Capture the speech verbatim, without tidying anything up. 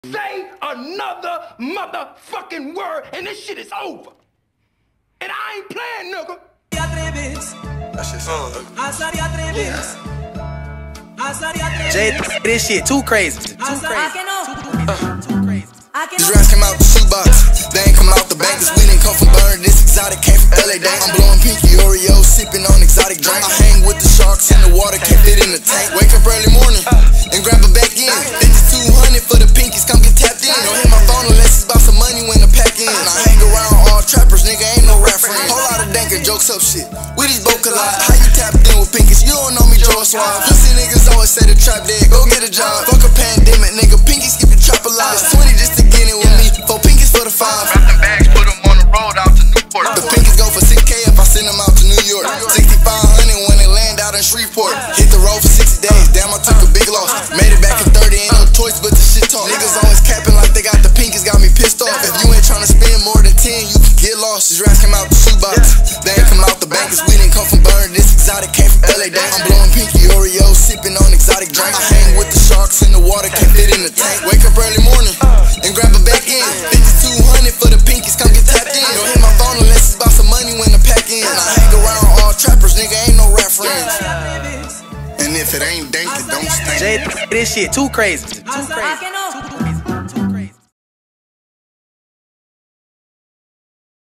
Say another motherfucking word and this shit is over. And I ain't playing, nigga. That shit sound yeah. Jay, this shit too crazy. Too crazy. Uh. Too crazy. These rats came out the shoebox. They ain't come out the bank, cause we didn't come from burner. This exotic came from L A. Dang. I'm blowing pinky Oreo, sipping on exotic drink. I hang with the sharks in the water, can't fit in the tank. Wake up early morning and grab a back in. fifty-two hundred for the pinkies, come get tapped in. Don't hit my phone unless it's about some money when the pack in. I hang around all trappers, nigga, ain't no rap friend. Whole lot of danker jokes up shit. We these both collide. How you tapped in with pinkies? You don't know me, Joe Suave. Pussy niggas always say the trap dead, go get a job. Fuck a pandemic, nigga, pinkies keep the trap alive. It's twenty just to get in with me, four pinkies for the five. Wrap them bags, put them on the road out to Newport. The pinkies go for six K if I send them out to New York. sixty-five hundred when they land out in Shreveport. Hit the road for sixty days, damn I took a big loss. Made it back in thirty, ain't no choice but the shit talk. Niggas always capping like they got the pinkies, got me pissed off. If you ain't tryna spend more than ten, you can get lost. These rats came out the shoebox, they ain't come out the bank, cause we didn't come from burner. This exotic came from L A. Dang. I'm blowing pinky Oreo, sipping on exotic drink. I hang with the sharks in the water, can't fit in the tank. Wake up early morning and grab a back in. fifty-two hundred for the pinkies, come get tapped in. Don't hit my phone unless it's about some money when the pack in. I hang around all trappers, nigga, ain't no rap friends. And if it ain't dank, it don't stink. Jay, this shit too crazy. Too crazy.